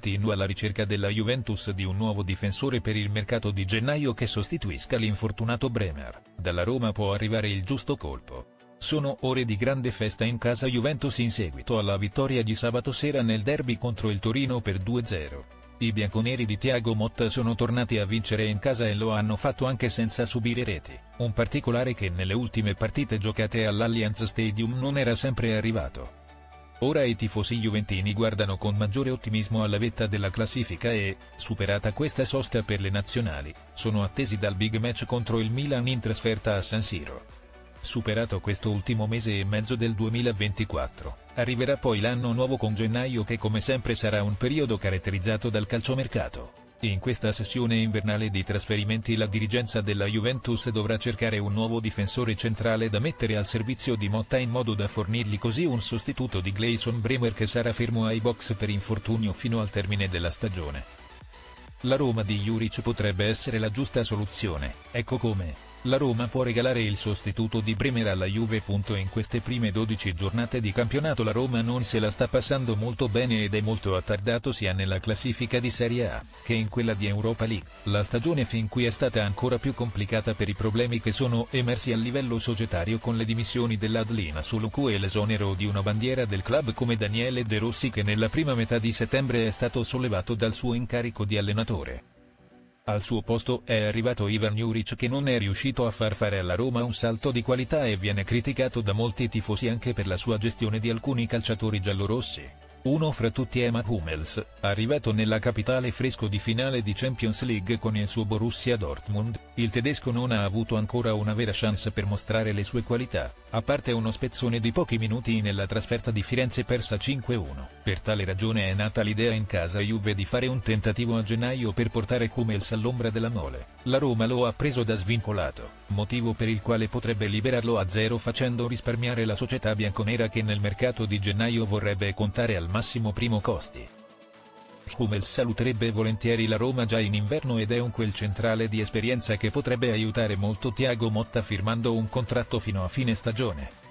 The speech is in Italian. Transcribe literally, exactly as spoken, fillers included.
continua la ricerca della Juventus di un nuovo difensore per il mercato di gennaio che sostituisca l'infortunato Bremer. Dalla Roma può arrivare il giusto colpo. Sono ore di grande festa in casa Juventus in seguito alla vittoria di sabato sera nel derby contro il Torino per due a zero. I bianconeri di Thiago Motta sono tornati a vincere in casa e lo hanno fatto anche senza subire reti, un particolare che nelle ultime partite giocate all'Allianz Stadium non era sempre arrivato. Ora i tifosi juventini guardano con maggiore ottimismo alla vetta della classifica e, superata questa sosta per le nazionali, sono attesi dal big match contro il Milan in trasferta a San Siro. Superato questo ultimo mese e mezzo del duemilaventiquattro, arriverà poi l'anno nuovo con gennaio che come sempre sarà un periodo caratterizzato dal calciomercato. In questa sessione invernale di trasferimenti la dirigenza della Juventus dovrà cercare un nuovo difensore centrale da mettere al servizio di Motta in modo da fornirgli così un sostituto di Gleison Bremer che sarà fermo ai box per infortunio fino al termine della stagione. La Roma di Juric potrebbe essere la giusta soluzione, ecco come. La Roma può regalare il sostituto di Bremer alla Juve. In queste prime dodici giornate di campionato la Roma non se la sta passando molto bene ed è molto attardato sia nella classifica di Serie A, che in quella di Europa League. La stagione fin qui è stata ancora più complicata per i problemi che sono emersi a livello societario con le dimissioni dell'Adlina Suluku e l'esonero di una bandiera del club come Daniele De Rossi che nella prima metà di settembre è stato sollevato dal suo incarico di allenatore. Al suo posto è arrivato Ivan Juric che non è riuscito a far fare alla Roma un salto di qualità e viene criticato da molti tifosi anche per la sua gestione di alcuni calciatori giallorossi. Uno fra tutti è Mats Hummels, arrivato nella capitale fresco di finale di Champions League con il suo Borussia Dortmund. Il tedesco non ha avuto ancora una vera chance per mostrare le sue qualità, a parte uno spezzone di pochi minuti nella trasferta di Firenze persa cinque a uno. Per tale ragione è nata l'idea in casa Juve di fare un tentativo a gennaio per portare Hummels all'ombra della mole. La Roma lo ha preso da svincolato, motivo per il quale potrebbe liberarlo a zero facendo risparmiare la società bianconera che nel mercato di gennaio vorrebbe contare al massimo primo costi. Hummels saluterebbe volentieri la Roma già in inverno ed è un quel centrale di esperienza che potrebbe aiutare molto Thiago Motta firmando un contratto fino a fine stagione.